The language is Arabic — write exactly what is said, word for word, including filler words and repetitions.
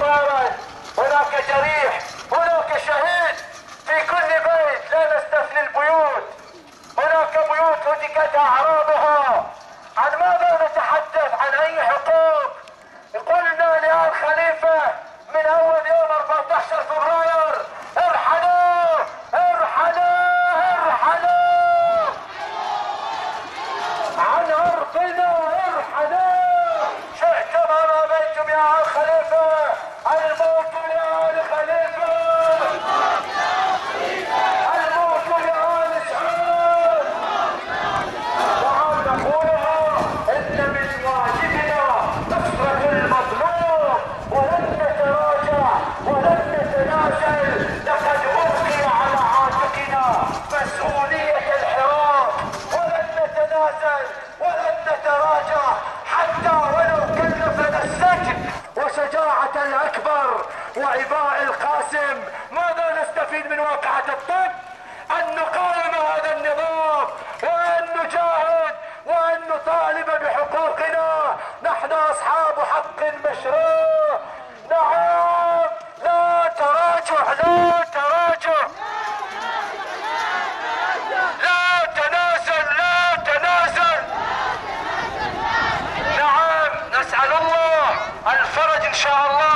انتصارا، هناك جريح، هناك شهيد في كل بيت، لا نستثني البيوت. هناك بيوت هتكت اعراضها. عن ماذا نتحدث؟ عن اي حقوق؟ قلنا لآل خليفة من اول يوم أربعة عشر فبراير ارحلوا ارحلوا ارحلوا عن ارضنا، ارحلوا. شئتم ام ابيتم يا آل خليفة، الموت لآل خليفة، الموت لآل سعود. وعن نقولها ان من واجبنا نصرة المظلوم، ولن نتراجع ولن نتنازل. لقد ألقي على عاتقنا مسؤولية الحراك، ولن نتنازل ولن نتراجع حتى ولو كلفنا السجن. وشجاعة الأكبر وعباء القاسم. ماذا نستفيد من واقعة الطب؟ أن نقاوم هذا النظام، وأن نجاهد، وأن نطالب بحقوقنا. نحن أصحاب حق مشروع. نعم، لا تراجع، لا تراجع، لا تنازل، لا تنازل. نعم، نسأل الله الفرج إن شاء الله.